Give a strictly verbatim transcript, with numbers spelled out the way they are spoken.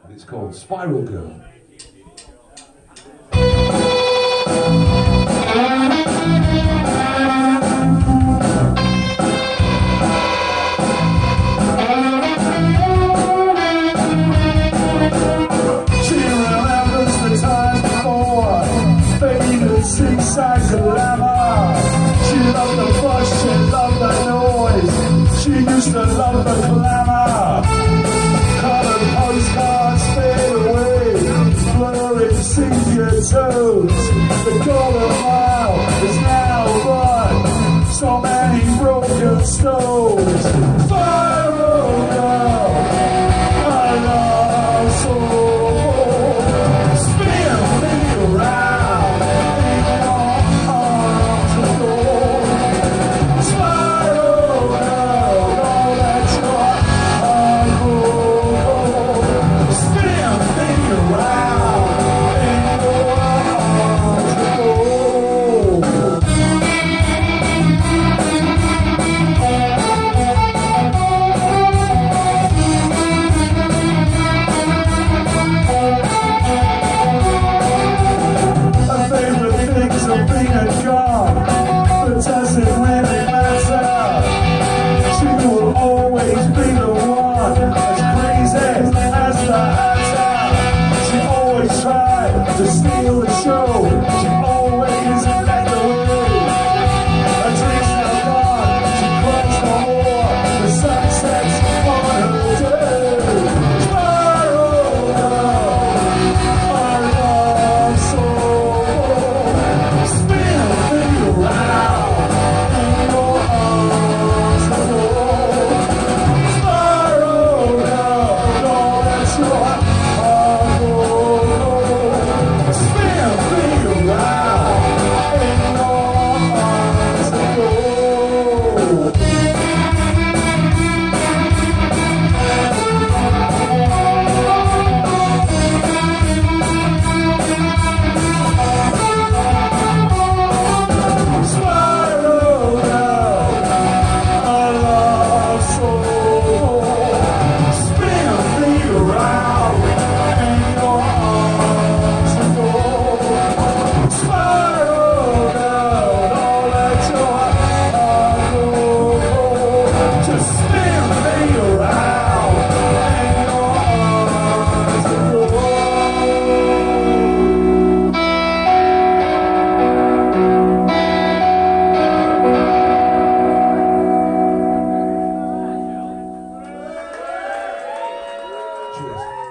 and it's called Spiral Girl. Seaside glamour. She loved the fuss, she loved the noise. She used to love the glamour. Coloured postcards fade away, blurring sepia tones. The golden mile is now gone. So many broken stones. Spiral girl, I love so. Spin me around. To steal the show, she always led the way. Her dreams are gone, she cries no more. The sun sets on her day. Spiral girl, I love so. Spin me around in your arms alone. Spiral girl, know that you're Cheers.